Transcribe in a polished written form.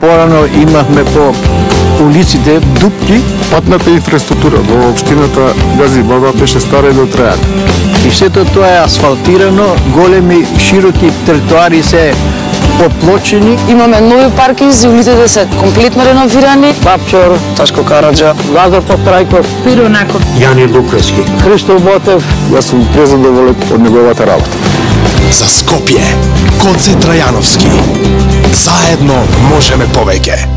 порано имавме по улиците дупки. Патната инфраструктура во општината Гази Баба беше стара и дотрајана. И сето тоа е асфалтирано, големи, широки тротоари се поплочени. Имаме нови паркинзи, улиците се комплетно реновирани. Бабчор, Ташко Караджа, Лазар Потрајков, Пиронаков, Јани Лукавски, Христо Ботев. Јас сум презадоволен од неговата работа. За Скопје, Гоце Трајановски. Заедно можеме повеќе.